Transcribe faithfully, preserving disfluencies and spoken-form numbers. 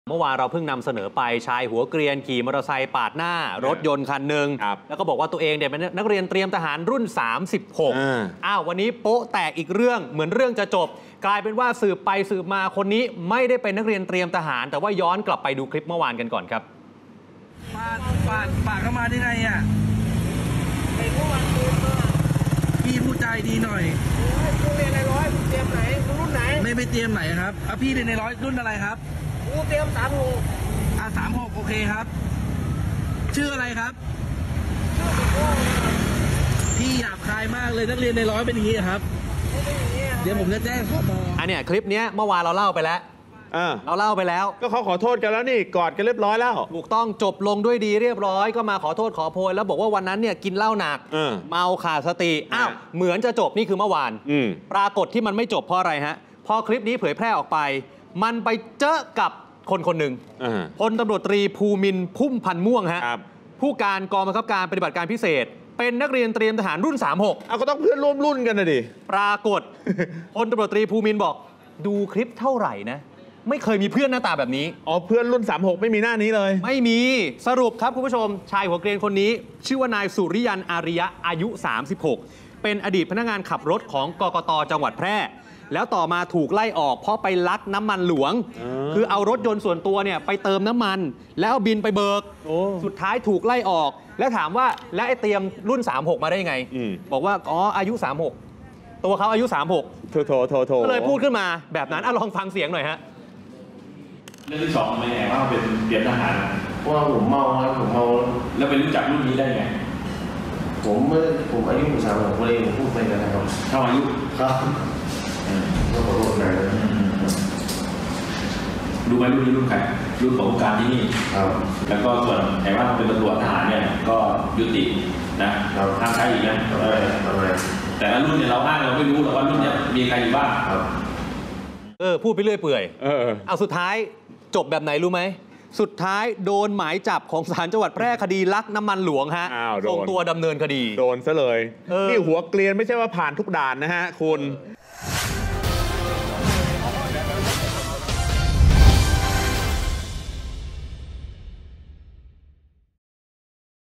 เมื่อวานเราเพิ่งนำเสนอไปชายหัวเกรียนขี่มอเตอร์ไซค์ปาดหน้ารถยนต์คันหนึ่งแล้วก็บอกว่าตัวเองเนี่ยเป็นนักเรียนเตรียมทหารรุ่นสามสิบหกอ้าววันนี้โป๊ะแตกอีกเรื่องเหมือนเรื่องจะจบกลายเป็นว่าสืบไปสืบมาคนนี้ไม่ได้เป็นนักเรียนเตรียมทหารแต่ว่าย้อนกลับไปดูคลิปเมื่อวานกันก่อนครับปาดปาดปาดเข้ามาได้ไงอ่ะพี่พูดใจดีหน่อยเรียนในร้อยเตรียมไหนรุ่นไหนไม่ไปเตรียมไหนครับอ่ะพี่เรียนในร้อยรุ่นอะไรครับกูเตรียมสามหกอ่ะสามหกโอเคครับชื่ออะไรครับพี่หยาบคายมากเลยนักเรียนในร้อยเป็นอย่างนี้ครับเดี๋ยวผมจะแจ้งผอ. อันเนี้ยคลิปเนี้ยเมื่อวานเราเล่าไปแล้วเราเล่าไปแล้วก็เขาขอโทษกันแล้วนี่กอดกันเรียบร้อยแล้วถูกต้องจบลงด้วยดีเรียบร้อยก็มาขอโทษขอโพยแล้วบอกว่าวันนั้นเนี่ยกินเหล้าหนักเมาขาดสติอ้าวเหมือนจะจบนี่คือเมื่อวานปรากฏที่มันไม่จบเพราะอะไรฮะพอคลิปนี้เผยแพร่ออกไปมันไปเจอกับคนคนหนึ่งพลตำรวจตรีภูมินทร์พุ่มพันธ์ม่วงฮะผู้การกองบังคับการปฏิบัติการพิเศษเป็นนักเรียนเตรียมทหารรุ่นสามหกเอาก็ต้องเพื่อนร่วมรุ่นกันนะดิปรากฏพลตำรวจตรีภูมินทร์บอกดูคลิปเท่าไหร่นะไม่เคยมีเพื่อนหน้าตาแบบนี้อ๋อเพื่อนรุ่นสามหกไม่มีหน้านี้เลยไม่มีสรุปครับคุณผู้ชมชายหัวเกรียนคนนี้ชื่อว่านายสุริยันอาริยะอายุสามสิบหกเป็นอดีตพนักงานขับรถของกกต.จังหวัดแพร่แล้วต่อมาถูกไล่ออกเพราะไปลักน้ำมันหลวงคือเอารถยนต์ส่วนตัวเนี่ยไปเติมน้ำมันแล้วเอาบินไปเบิกสุดท้ายถูกไล่ออกแล้วถามว่าแล้วไอ้เตรียมรุ่นสามหกมาได้ยังไงบอกว่าอ๋ออายุสามหกตัวเขาอายุสามหกโถโถโถโถก็เลยพูดขึ้นมาแบบนั้นลองฟังเสียงหน่อยฮะเรื่องที่สองเป็นไงว่าเป็นเตรียมทหารเพราะว่าผมเมาครับผมเมาแล้วไปรู้จักรุ่นนี้ได้ไงผมเมื่อผมอายุสามผมเลยผมพูดไปกันนะครับเท่าอายุครับก็ขอโทษนะรู้ไหมรุ่นนี้รุ่นใครรุ่นของผู้การที่นี่ครับแล้วก็ส่วนไอ้ว่าเป็นตำรวจทหารเนี่ยก็ยุตินะห้ามใช้อีกนะแต่ละรุ่นเนี่ยเราอ้างเราไม่รู้หรอกว่ารุ่นนี้มีใครอยู่บ้างครับเออพูดไปเรื่อยเปื่อยเออเอาสุดท้ายจบแบบไหนรู้ไหมสุดท้ายโดนหมายจับของศาลจังหวัดแพร่คดีลักน้ำมันหลวงฮะส่งตัวดำเนินคดีโดนซะเลยนี่หัวเกรียนไม่ใช่ว่าผ่านทุกด่านนะฮะคุณ